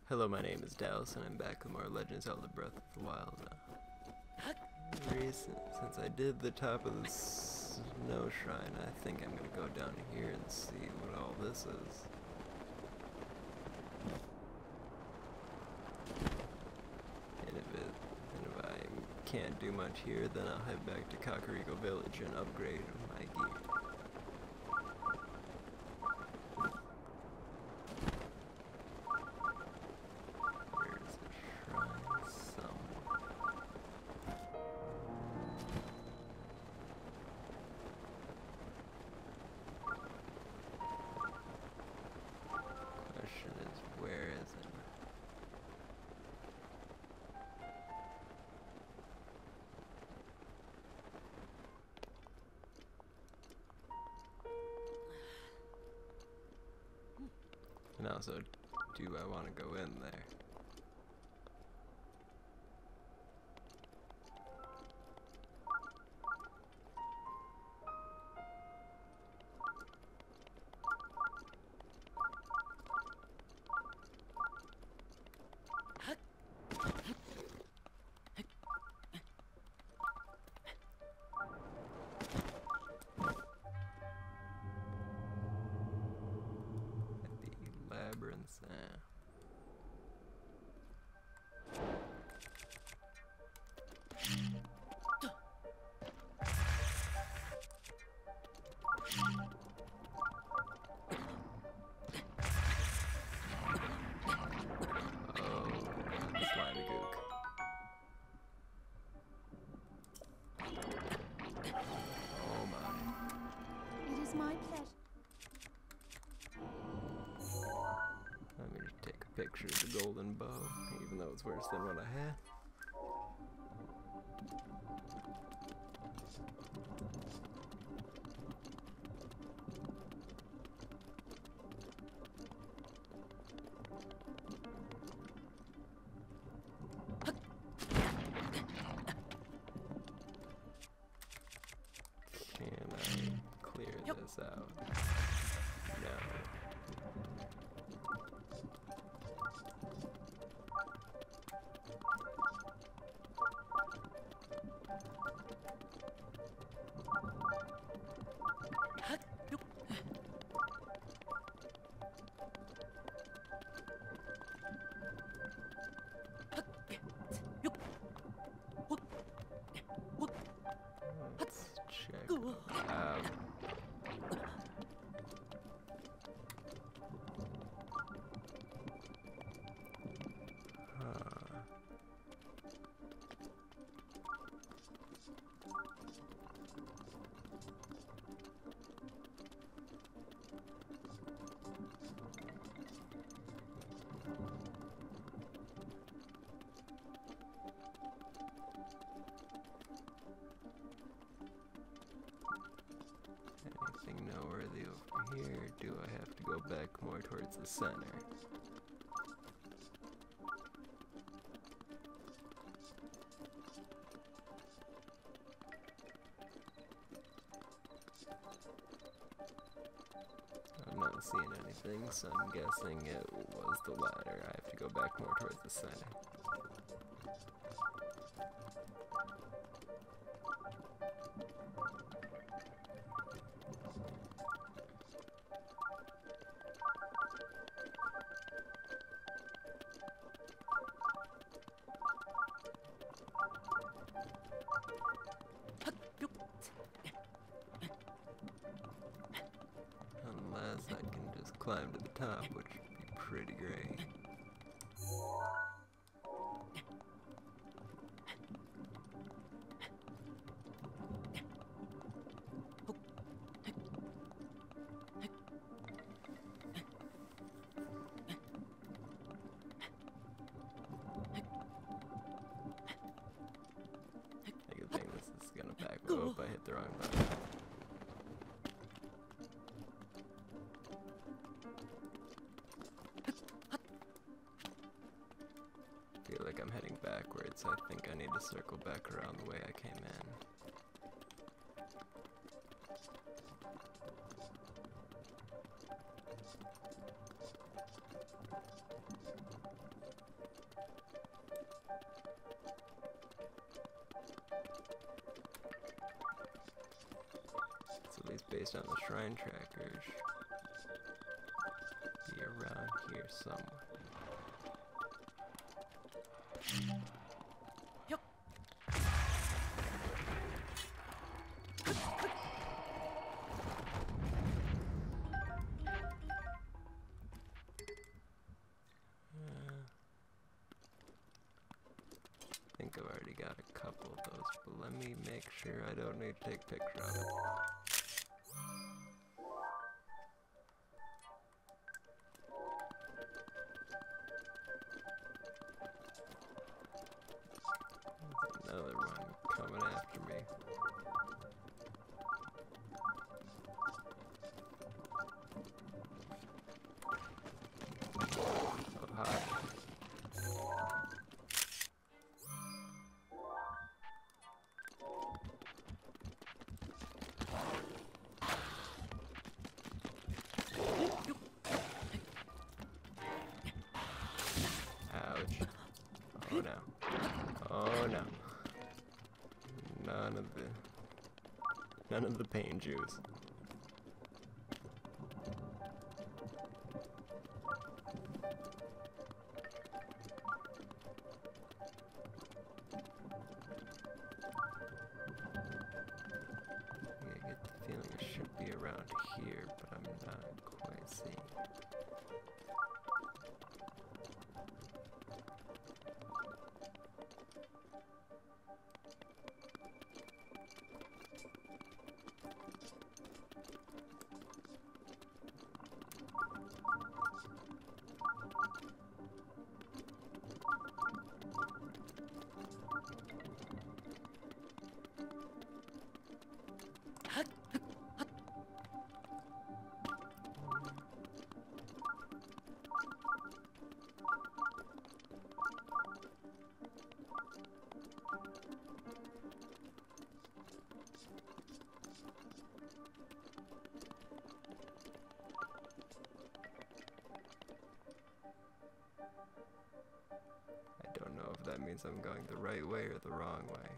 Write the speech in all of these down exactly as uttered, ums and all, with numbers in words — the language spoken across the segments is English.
Hello, my name is Dallas, and I'm back with more Legend of Zelda Breath of the Wild. Uh, recent, since I did the top of the snow shrine, I think I'm gonna go down here and see what all this is. And if it, and if I can't do much here, then I'll head back to Kakariko Village and upgrade my gear. And also, do I want to go in there? Labyrinths, eh. Picture of the golden bow, even though it's worse than what I had. Can I clear this out? No. Anything noteworthy over here? Do I have to go back more towards the center? I'm not seeing anything, so I'm guessing it was the ladder. I have to go back more towards the center. Unless I can just climb to the top, which would be pretty great. I can think this is gonna back. Oh, I hit the wrong button. I feel like I'm heading backwards. I think I need to circle back around the way I came in. It's at least based on the shrine trackers. Be around here somewhere. Yep. I think I've already got a couple of those, but let me make sure I don't need to take a picture of it. There's another one coming after me. Oh, hi. Ouch. Oh no. Oh no. None of the none of the pain juice. I get the feeling it should be around here, but I'm not quite seeing. I don't know if that means I'm going the right way or the wrong way.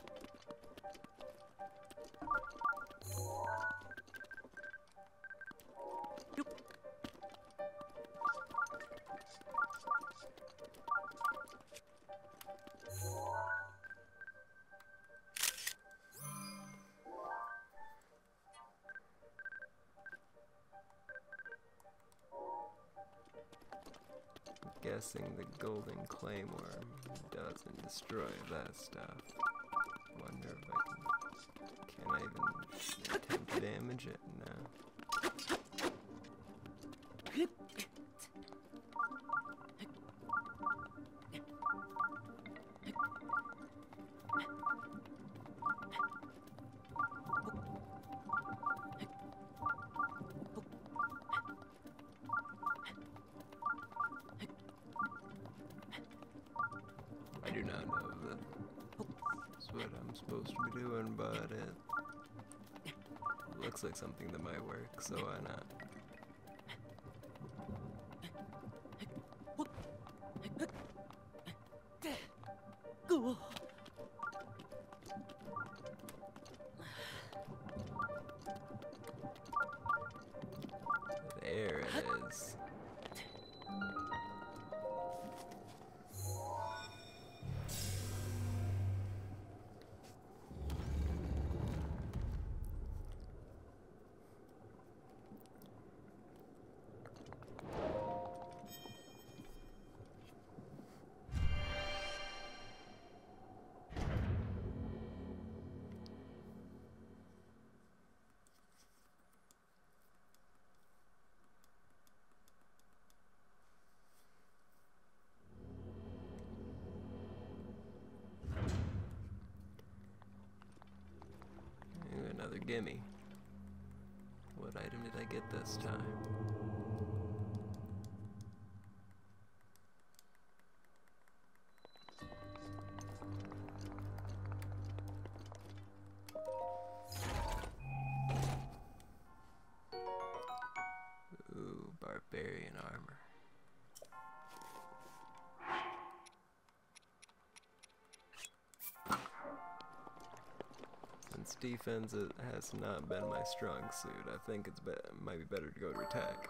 Guessing the golden claymore doesn't destroy that stuff. Wonder if I can. Can I even attempt to damage it? No. I do not know if that's what I'm supposed to be doing, but it looks like something that might work, so why not? Cool. There it is. Another gimme. What item did I get this time? Ooh, barbarian armor. defense it has not been my strong suit. I think it's be might be better to go to attack.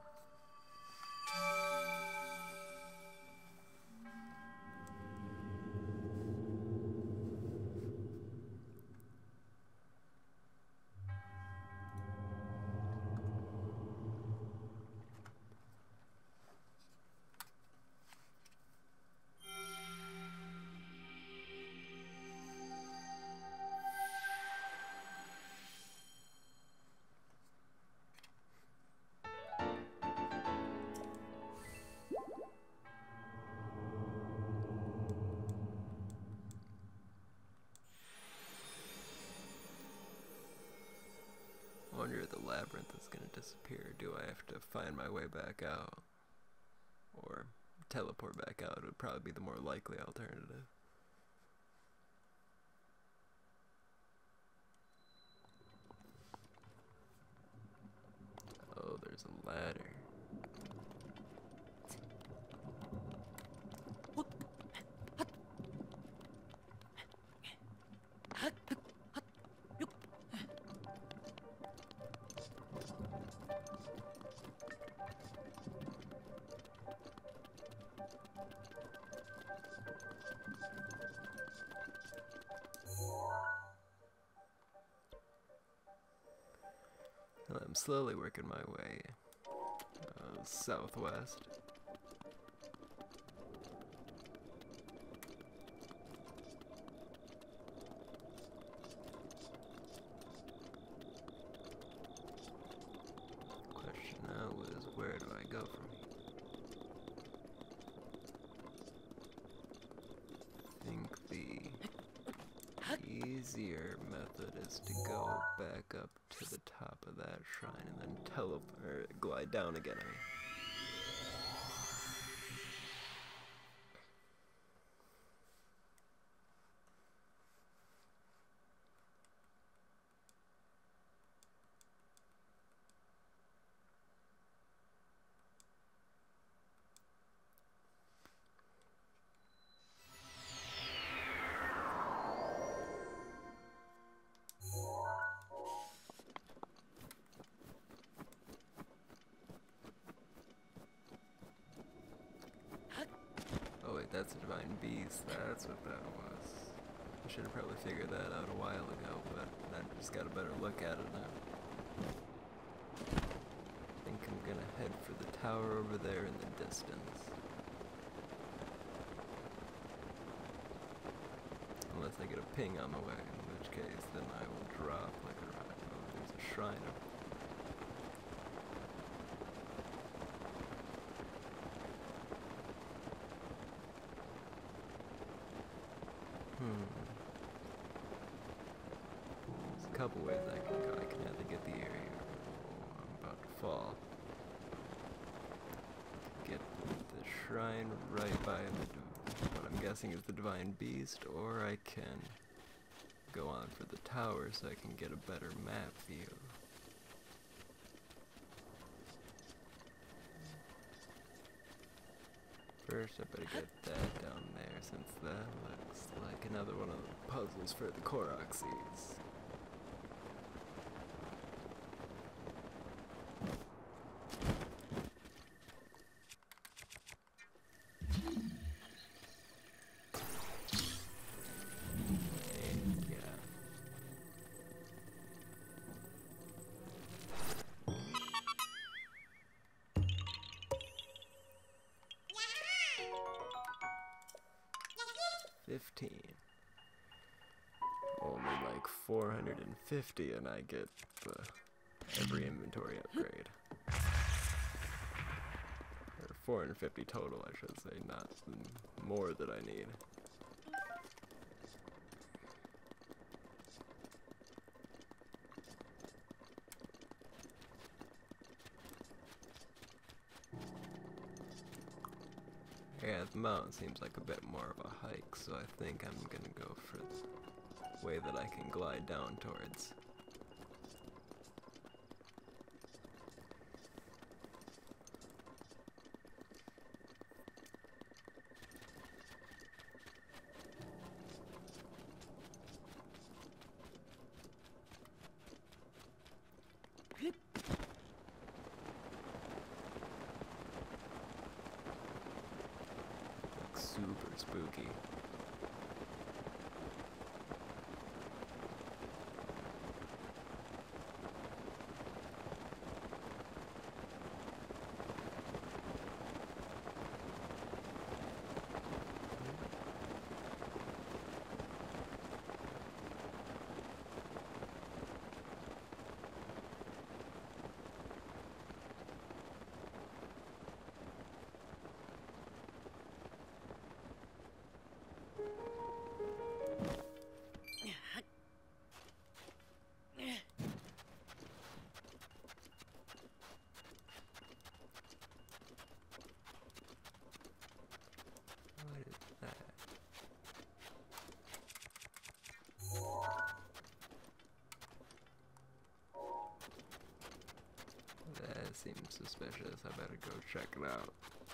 I wonder if the labyrinth is going to disappear. Do I have to find my way back out? Or teleport back out? It would probably be the more likely alternative. Oh, there's a ladder. I'm slowly working my way uh, southwest. Question now is, where do I go from here? I think the easier method is to go back up to the top of that shrine and then teleport, or glide down again. I mean. That's a divine beast, that's what that was. I should have probably figured that out a while ago, but I just got a better look at it now. I think I'm gonna head for the tower over there in the distance. Unless I get a ping on the way, in which case then I will drop like a rock. Oh, there's a shrine over there. Hmm. There's a couple ways I can go. I can either get the area. Oh, I'm about to fall. Get the shrine right by the, what I'm guessing is the divine beast, or I can go on for the tower so I can get a better map view. First, I better get that down there, since that looks like another one of the puzzles for the Korok seeds. And yeah. fifteen. Only like four hundred fifty and I get the every inventory upgrade. Or four hundred fifty total, I should say, not more that I need. Yeah, the mountain seems like a bit more of a hike, so I think I'm gonna go for the way that I can glide down towards. super spooky. What is that? That seems suspicious. I better go check it out.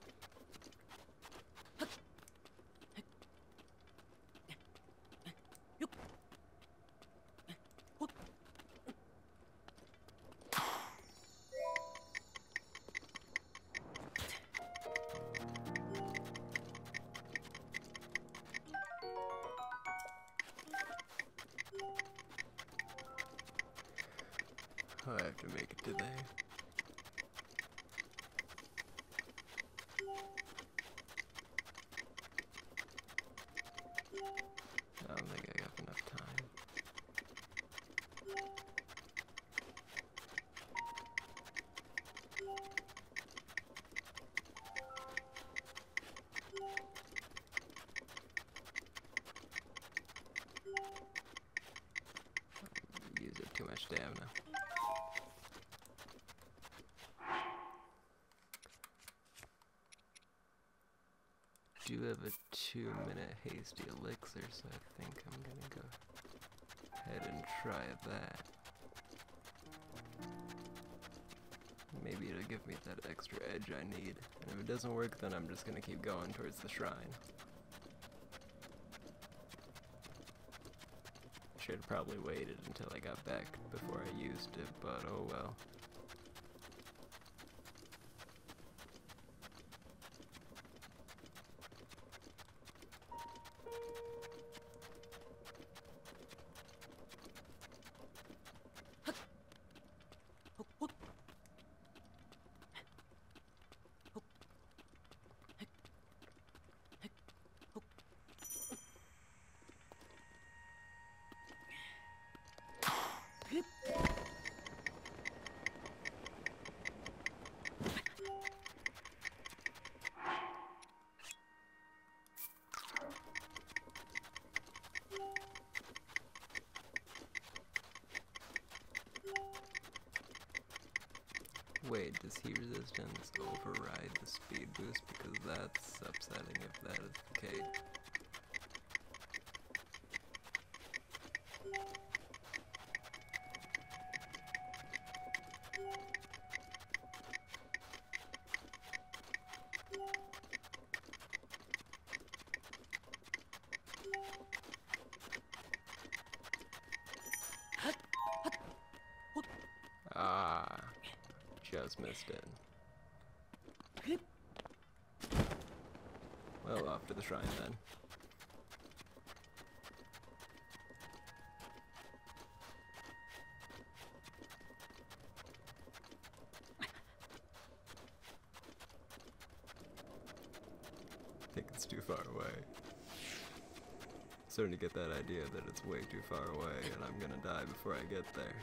I have to make it to there. I don't think I have enough time. Use up too much stamina. Do have a two minute hasty elixir, so I think I'm gonna go ahead and try that. Maybe it'll give me that extra edge I need, and if it doesn't work, then I'm just gonna keep going towards the shrine. Should have probably waited until I got back before I used it, but oh well. Wait, does heat resistance override the speed boost? Because that's upsetting if that is the case. Ah, just missed it. Well, off to the shrine then. I think it's too far away. Starting to get that idea that it's way too far away and I'm gonna die before I get there.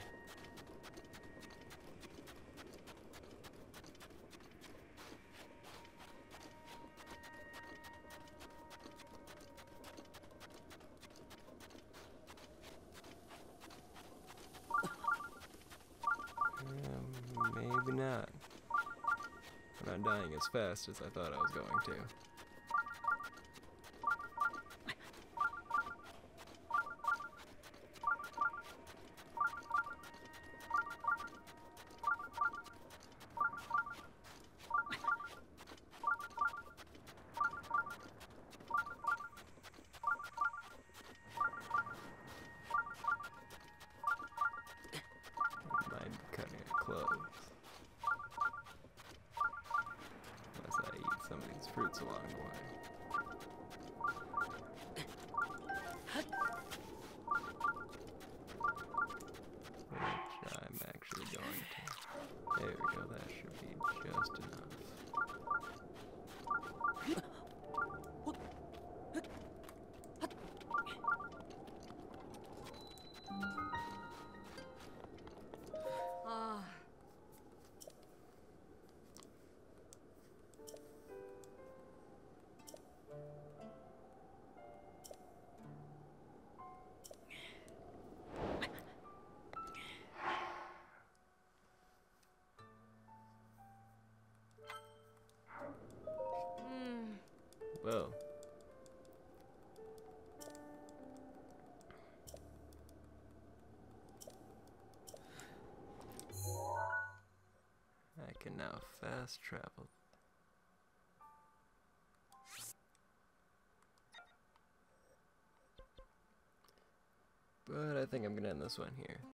Um, maybe not. I'm not dying as fast as I thought I was going to. Mind cutting it close. Unless I eat some of these fruits along the way. Just enough. Ah. Hmm. Whoa. I can now fast travel. But I think I'm gonna end this one here.